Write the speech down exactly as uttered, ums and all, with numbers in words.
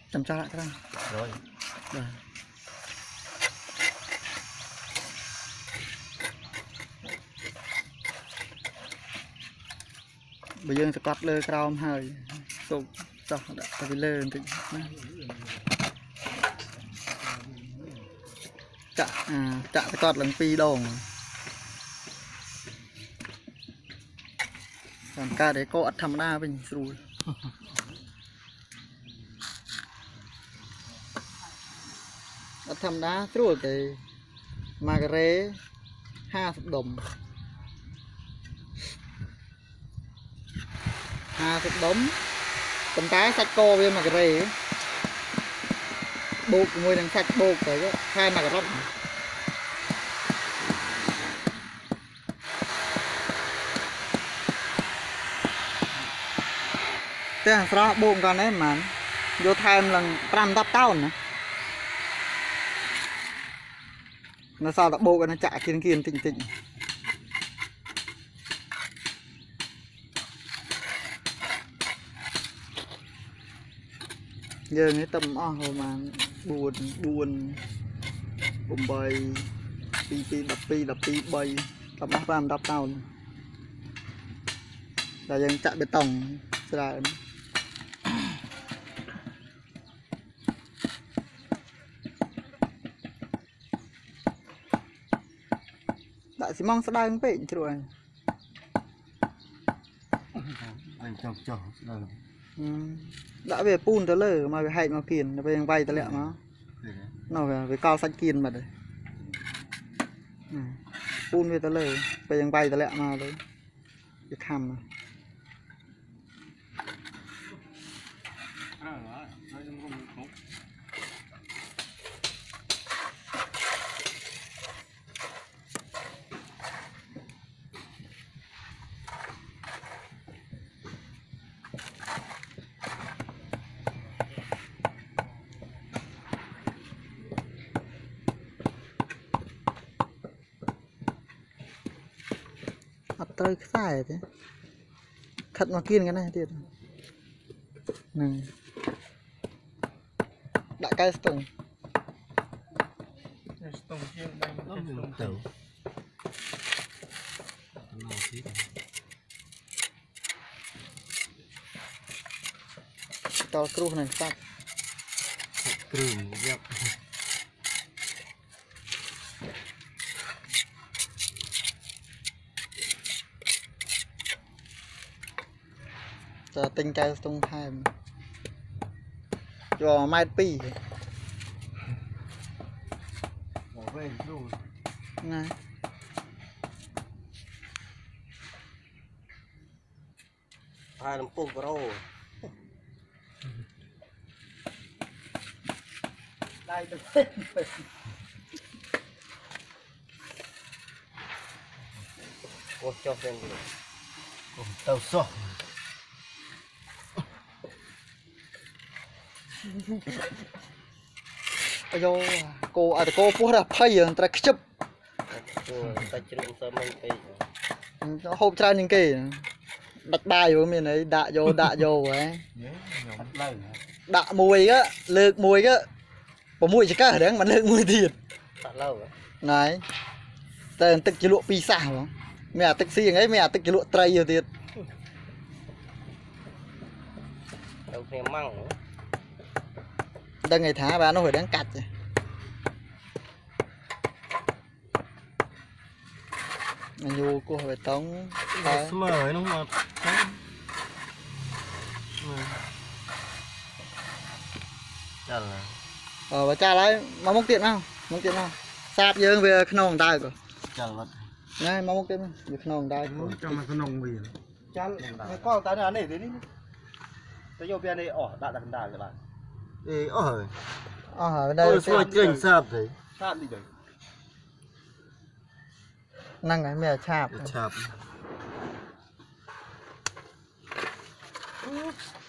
chấm cho lại các bạn rồi rồi. Bây giờ sẽ cắt lơ cao hơi tục cho đã cái lơ thì chạ à chạ cái cọt lần pi đồng còn ca đấy có thầm đa bình rồi thầm đá rồi cái mà cái rễ hai chục đồng hai chục đồng tầm cái sạch co với mà cái rễ bột mùi đằng sạch bột cái hai mà cái róc thế là sao bột con đấy mà vô thêm lần trăm tắp tao nữa nó sao đã bột nó chạy kiên kiên tịnh tịnh giờ cái tầm o hồi mà buồn buồn bùm bầy pi pi đập pi đập pi bay tập bắp ram đập tao là dân chạy bê tông ra đại xí mong sẽ đai không bệnh chứ rồi anh chọc chọc đã về pun tới lờ mà về hay mà kiền về vay tới lẹ nó nó về về cao xanh kiền mà đấy pun về tới lờ về vay tới lẹ mà đấy cái thầm tới sai thế thật mà kiên cái này thiệt này đại cái stone stone chiên bánh nó tử to cru này sạch cru dẹp tinh cái stone hai cho mai pi bỏ về luôn này hai đồng pum pro đây được cô cho xem tàu xô ôi dô cô à cô bố ra phay rồi ta chụp ta chân sơ mình cái hộp tra những cái đặt bài của mình ấy đạ vô đạ vô ấy đạ mùi á lược mùi á có mùi chỉ cả đấy mà lược mùi thiệt này tên tức chỉ lụa pi sao mẹ tức xì ấy mẹ tức chỉ lụa tray rồi thiệt đâu thêm măng đang ngày thả bà nó phải đáng cạch rồi mà nhu cô phải tống mời nó ngọt ờ bà cha lấy mà móc tiền không móc tiền không sạp dương về nông tay rồi này mà móc tiền về nông tay cho mà nông gì cha có cái này để đi tôi vô bên đây ỏ đã đặt đà các bạn ê ỏi ờ đây tôi kinh sạp đấy sạp đi đấy năng cái mẹ chạp chạp